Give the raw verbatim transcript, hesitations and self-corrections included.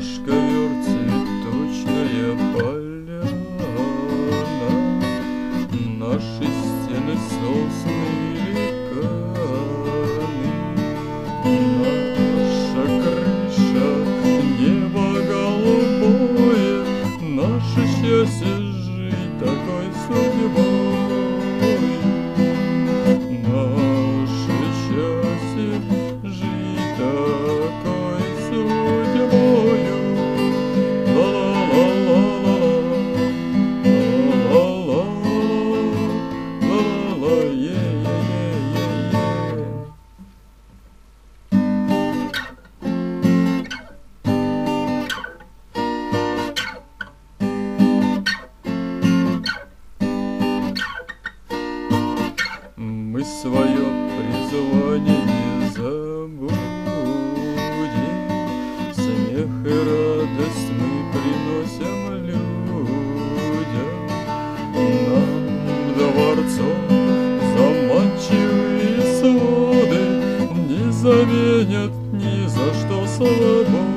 Наш ковер цветочная поляна, наши стены сосны великаны, наша крыша небо голубое, наше счастье жить такой судьбой, наше счастье жить такой судьбою. Мы свое призвание не забудем, смех и радость мы приносим людям. Нам дворцов заманчивые своды не заменят ни за что свободу.